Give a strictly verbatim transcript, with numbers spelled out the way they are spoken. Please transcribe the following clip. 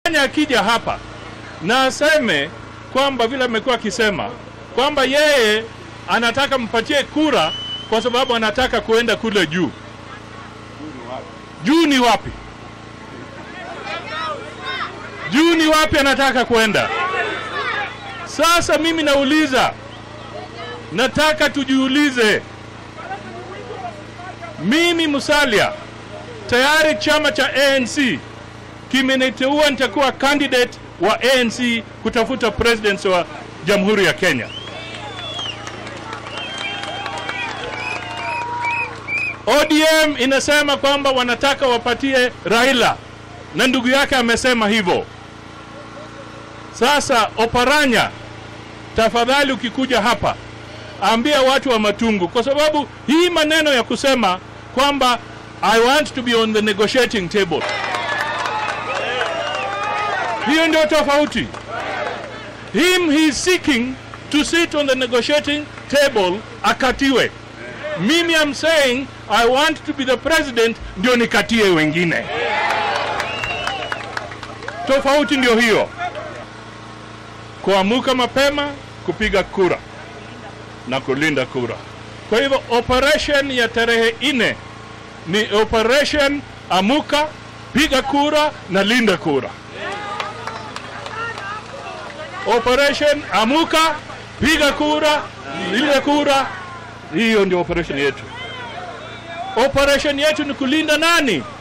Akija hapa na aseme kwamba vile amekuwa akisema kwamba yeye anataka mpatie kura kwa sababu anataka kuenda kule juu. Juu ni wapi? Juu ni wapi anataka kuenda? Sasa mimi nauliza, nataka tujiulize. Mimi Musalia, tayari chama cha A N C kimeniteua nitakuwa candidate wa A N C kutafuta presidency wa Jamhuri ya Kenya. O D M inasema kwamba wanataka wapatie Raila na ndugu yake amesema hivyo. Sasa Oparanya, tafadhali ukikuja hapa ambia watu wa Matungu, kwa sababu hii maneno ya kusema kwamba I want to be on the negotiating table, hiyo ndio tofauti. Him he is seeking to sit on the negotiating table akatiwe. Mimi am saying I want to be the president ndio nikatie wengine. Tofauti ndio hiyo. Kuamuka mapema, kupiga kura na kulinda kura. Kwa hivyo operation ya tarehe nne ni operation amuka, piga kura na linda kura. Operation amuka, piga kura, linda kura. Hiyo ndio operation yetu. Operation yetu ni kulinda nani?